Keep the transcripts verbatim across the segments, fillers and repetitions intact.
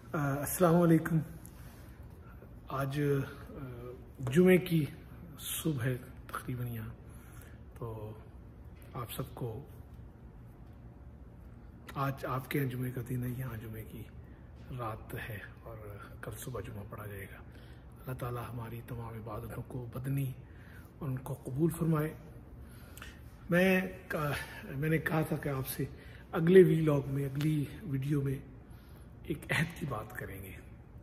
السلام علیکم. آج جمعے کی صبح ہے تقریباً یہاں، تو آپ سب کو آج آپ کے یہاں جمعے کا دن ہے، یہاں جمعے کی رات ہے اور کل صبح جمعہ پڑھا جائے گا. اللہ تعالیٰ ہماری تمام عبادتوں کو بدنی اور ان کو قبول فرمائے. میں میں نے کہا تھا کہ آپ سے اگلے ویلاگ میں، اگلی ویڈیو میں ایک عہد کی بات کریں گے.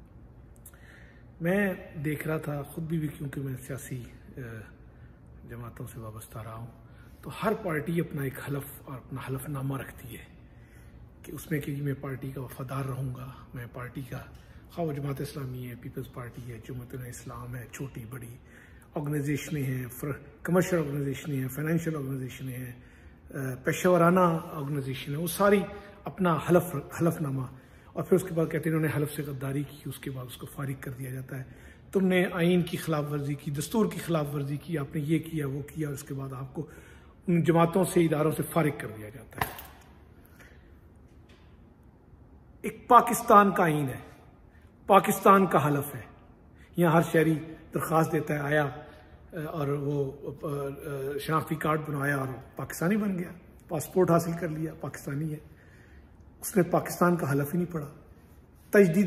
میں دیکھ رہا تھا خود بھی, بھی کیونکہ میں سیاسی جماعتوں سے وابستہ رہا ہوں، تو ہر پارٹی اپنا ایک حلف اور اپنا حلف نامہ رکھتی ہے کہ اس میں کہ میں پارٹی کا وفادار رہوں گا. میں پارٹی کا، خواہ وہ جماعت اسلامی ہے، پیپلز پارٹی ہے، جماعت اسلام ہے، چھوٹی بڑی آرگنائزیشنیں ہیں، کمرشل آرگنائزیشنیں ہیں، فائنینشیل آرگنائزیشنیں ہیں، پیشہ ورانہ آرگنائزیشن ہے، وہ ساری اپنا حلف حلف نامہ، اور پھر اس کے بعد کہتے ہیں انہوں نے حلف سے غداری کی، اس کے بعد اس کو فارغ کر دیا جاتا ہے. تم نے آئین کی خلاف ورزی کی، دستور کی خلاف ورزی کی، آپ نے یہ کیا وہ کیا، اور اس کے بعد آپ کو ان جماعتوں سے، اداروں سے فارغ کر دیا جاتا ہے. ایک پاکستان کا آئین ہے، پاکستان کا حلف ہے. یہاں ہر شہری درخواست دیتا ہے، آیا اور وہ شناختی کارڈ بنایا اور پاکستانی بن گیا، پاسپورٹ حاصل کر لیا، پاکستانی ہے. اس نے پاکستان کا حلف ہی نہیں پڑھا. تجدید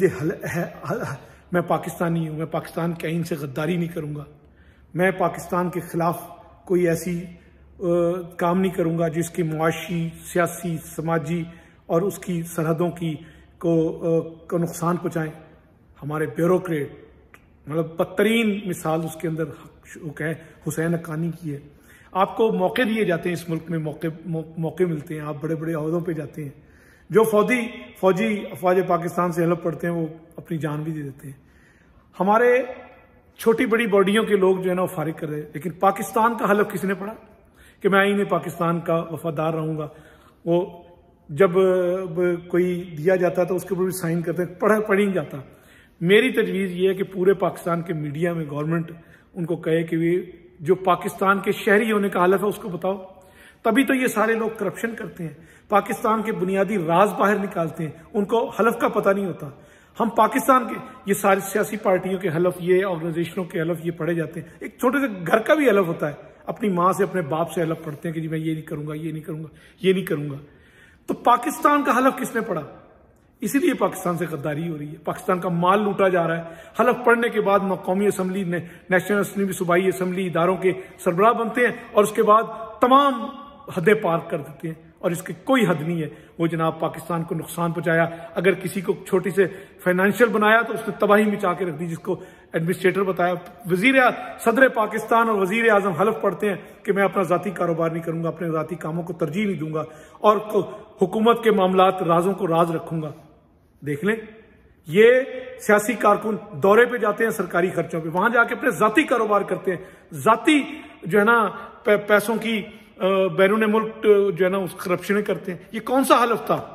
میں پاکستانی ہوں، میں پاکستان کے آئین سے غداری نہیں کروں گا، میں پاکستان کے خلاف کوئی ایسی کام نہیں کروں گا جس کے معاشی، سیاسی، سماجی اور اس کی سرحدوں کی کو, کو نقصان پہنچائیں. ہمارے بیوروکریٹ، مطلب بدترین مثال اس کے اندر ہے حسین حقانی کی ہے. آپ کو موقع دیے جاتے ہیں اس ملک میں، موقع موقع ملتے ہیں، آپ بڑے بڑے عہدوں پہ جاتے ہیں. جو فوجی فوجی افواج پاکستان سے حلف پڑھتے ہیں وہ اپنی جان بھی دے دیتے ہیں. ہمارے چھوٹی بڑی باڈیوں کے لوگ جو ہے نا وہ فارغ کر رہے ہیں، لیکن پاکستان کا حلف کس نے پڑھا کہ میں آئین پاکستان کا وفادار رہوں گا. وہ جب کوئی دیا جاتا ہے تو اس کے اوپر بھی سائن کرتے ہیں، پڑھا پڑھ نہیں جاتا. میری تجویز یہ ہے کہ پورے پاکستان کے میڈیا میں گورنمنٹ ان کو کہے کہ جو پاکستان کے شہری ہونے کا حلف ہے اس کو بتاؤ. تبھی تو یہ سارے لوگ کرپشن کرتے ہیں، پاکستان کے بنیادی راز باہر نکالتے ہیں، ان کو حلف کا پتہ نہیں ہوتا. ہم پاکستان کے یہ ساری سیاسی پارٹیوں کے حلف، یہ آرگنائزیشنوں کے حلف یہ پڑھے جاتے ہیں. ایک چھوٹے سے گھر کا بھی حلف ہوتا ہے، اپنی ماں سے، اپنے باپ سے حلف پڑھتے ہیں کہ جی میں یہ نہیں کروں گا، یہ نہیں کروں گا، یہ نہیں کروں گا. تو پاکستان کا حلف کس نے پڑھا؟ اسی لیے پاکستان سے غداری ہو رہی ہے، پاکستان کا مال لوٹا جا رہا ہے. حلف پڑھنے کے بعد قومی اسمبلی، نیشنل اسمبلی، صوبائی اسمبلی اداروں کے سربراہ بنتے ہیں اور اس کے بعد تمام حدیں پار کر دیتے ہیں، اور اس کی کوئی حد نہیں ہے. وہ جناب پاکستان کو نقصان پہنچایا، اگر کسی کو چھوٹی سے فائنینشیل بنایا تو اس نے تباہی مچا کے رکھ دی، جس کو ایڈمنسٹریٹر بتایا. وزیر صدر پاکستان اور وزیر اعظم حلف پڑھتے ہیں کہ میں اپنا ذاتی کاروبار نہیں کروں گا، اپنے ذاتی کاموں کو ترجیح نہیں دوں گا، اور حکومت کے معاملات، رازوں کو راز رکھوں گا. دیکھ لیں، یہ سیاسی کارکن دورے پہ جاتے ہیں سرکاری خرچوں پہ، وہاں جا کے اپنے ذاتی کاروبار کرتے ہیں، ذاتی جو ہے نا پیسوں کی بیرون ملک جو ہے نا اس کرپشن کرتے ہیں. یہ کون سا حلف تھا؟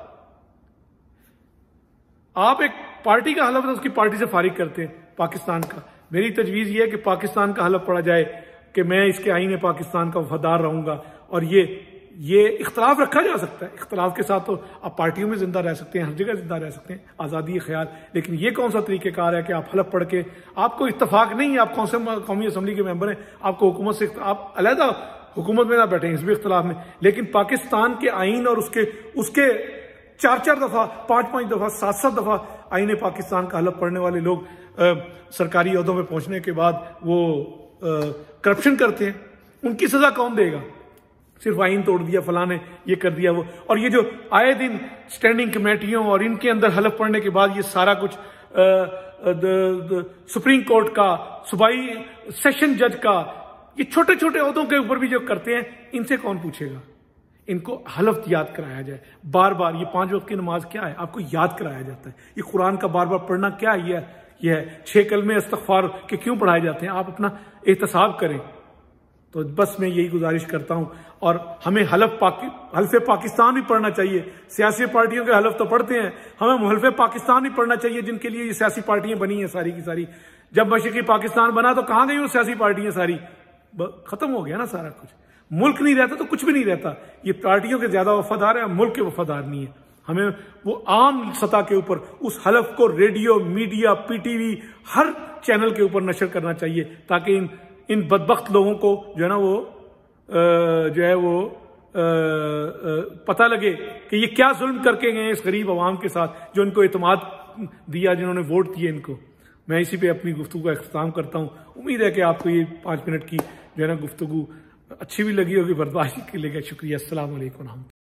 آپ ایک پارٹی کا حلف تھا، اس کی پارٹی سے فارغ کرتے ہیں پاکستان کا. میری تجویز یہ ہے کہ پاکستان کا حلف پڑھا جائے کہ میں اس کے آئین پاکستان کا وفادار رہوں گا. اور یہ یہ اختلاف رکھا جا سکتا ہے، اختلاف کے ساتھ تو آپ پارٹیوں میں زندہ رہ سکتے ہیں، ہر جگہ زندہ رہ سکتے ہیں، آزادی خیال. لیکن یہ کون سا طریقہ کار ہے کہ آپ حلف پڑھ کے، آپ کو اتفاق نہیں ہے، آپ کون سے قومی اسمبلی کے ممبر ہیں، آپ کو حکومت سے، آپ علیحدہ حکومت میں نہ بیٹھیں، حزبی اختلاف میں، لیکن پاکستان کے آئین اور اس کے اس کے چار چار دفعہ، پانچ پانچ دفعہ، سات سات دفعہ آئین پاکستان کا حلف پڑھنے والے لوگ سرکاری عہدوں پہ پہنچنے کے بعد وہ کرپشن کرتے ہیں. ان کی سزا کون دے گا؟ صرف آئین توڑ دیا فلاں نے، یہ کر دیا وہ. اور یہ جو آئے دن اسٹینڈنگ کمیٹیوں اور ان کے اندر حلف پڑھنے کے بعد یہ سارا کچھ سپریم کورٹ کا، صوبائی سیشن جج کا، یہ چھوٹے چھوٹے عہدوں کے اوپر بھی جو کرتے ہیں، ان سے کون پوچھے گا؟ ان کو حلف یاد کرایا جائے بار بار. یہ پانچ وقت کی نماز کیا ہے؟ آپ کو یاد کرایا جاتا ہے. یہ قرآن کا بار بار پڑھنا کیا ہے؟ یہ ہے چھ کلمے استغفار کے کیوں پڑھائے جاتے ہیں؟ آپ اپنا احتساب کریں. تو بس میں یہی گزارش کرتا ہوں. اور ہمیں حلف پاکی حلف پاکستان بھی پڑھنا چاہیے. سیاسی پارٹیوں کے حلف تو پڑھتے ہیں، ہمیں حلف پاکستان بھی پڑھنا چاہیے، جن کے لیے یہ سیاسی پارٹیاں بنی ہیں ساری کی ساری. جب مشرقی پاکستان بنا تو کہاں گئی وہ سیاسی پارٹیاں ساری؟ ختم ہو گیا نا سارا کچھ. ملک نہیں رہتا تو کچھ بھی نہیں رہتا. یہ پارٹیوں کے زیادہ وفادار ہیں، ملک کے وفادار نہیں ہے. ہمیں وہ عام سطح کے اوپر اس حلف کو radio, media, P T V, ہر چینل کے اوپر نشر کرنا چاہیے، تاکہ ان ان بدبخت لوگوں کو جو ہے نا وہ جو ہے وہ پتہ لگے کہ یہ کیا ظلم کر کے گئے اس غریب عوام کے ساتھ جو ان کو اعتماد دیا، جنہوں نے ووٹ دیے ان کو۔ میں اسی پہ اپنی گفتگو کا اختتام کرتا ہوں۔ امید ہے کہ آپ کو یہ پانچ منٹ کی جو ہے نا گفتگو اچھی بھی لگی ہوگی، برداشت کے لیے شکریہ۔ السلام علیکم۔